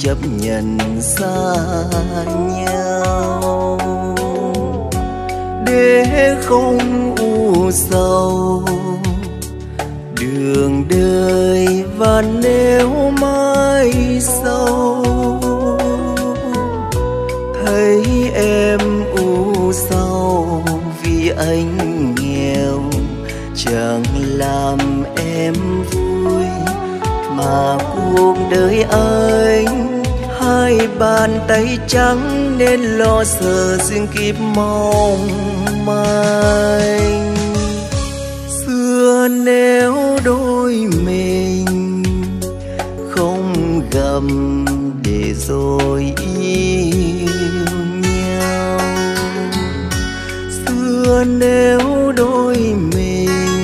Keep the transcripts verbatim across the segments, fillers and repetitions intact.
chấp nhận xa nhau, để không u sầu đường đời. Và nếu mai sau thấy em u sầu vì anh nghèo, chẳng làm em vui mà cuộc đời anh hai bàn tay trắng nên lo sợ riêng kiếp mong manh. Xưa nếu đôi mình không gầm để rồi yêu nhau, xưa nếu đôi mình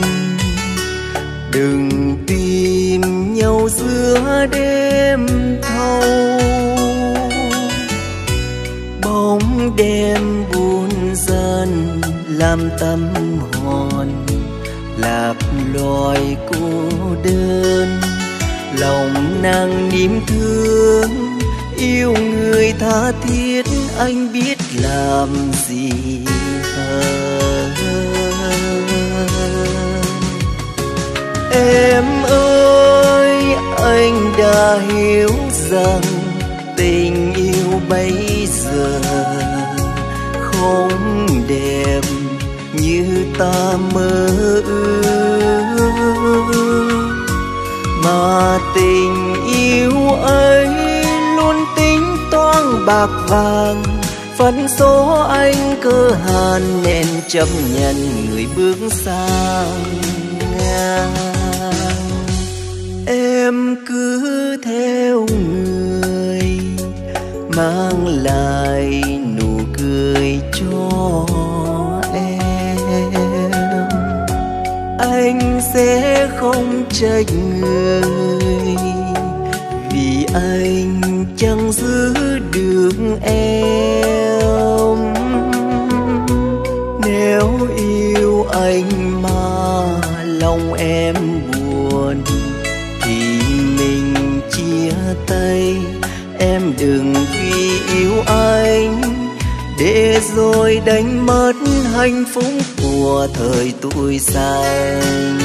đừng tìm nhau giữa đêm thâu, bóng đêm buồn dần làm tâm hồn lạp loài cô đơn. Lòng nàng niềm thương yêu người tha thiết, anh biết làm gì hơn. Em ơi, anh đã hiểu rằng tình yêu bây giờ không đẹp như ta mơ ước, mà tình yêu ấy luôn tính toán bạc vàng. Phận số anh cơ hàn nên chấp nhận người bước sang ngang. Em cứ theo người mang lại nụ cười cho em, anh sẽ không trách người vì anh chẳng giữ được em. Nếu yêu anh mà lòng em buồn thì mình chia tay. Em đừng vì yêu anh để rồi đánh mất hạnh phúc của thời tuổi xanh.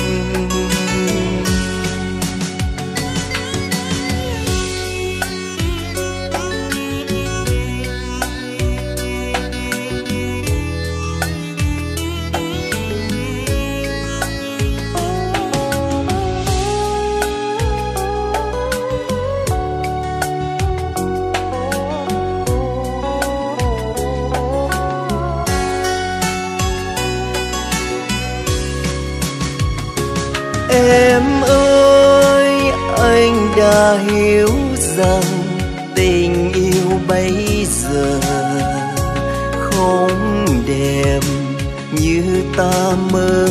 Em ơi, anh đã hiểu rằng tình yêu bây giờ không đẹp như ta mơ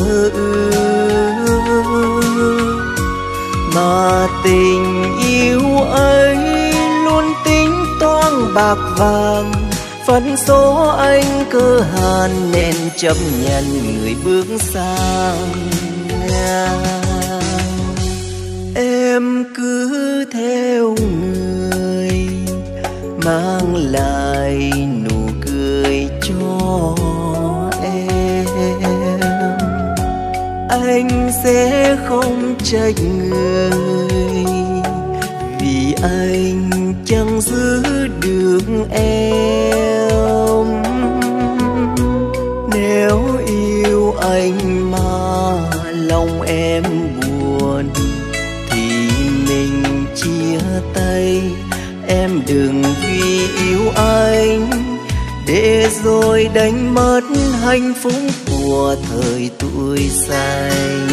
ước, mà tình yêu ấy luôn tính toán bạc vàng. Phận số anh cơ hàn nên chấp nhận người bước sang ngang. Em cứ theo người mang lại nụ cười cho em, anh sẽ không trách người vì anh chẳng giữ được em. Nếu yêu anh mà lòng em buồn thì mình chia tay. Em đừng vì yêu anh để rồi đánh mất hạnh phúc của thời tuổi xanh.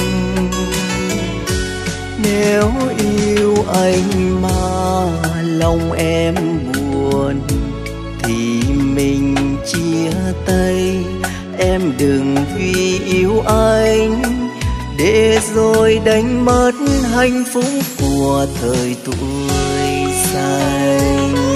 Nếu yêu anh mà lòng em buồn thì mình chia tay. Em đừng vì yêu anh để rồi đánh mất hạnh phúc của thời tuổi xanh.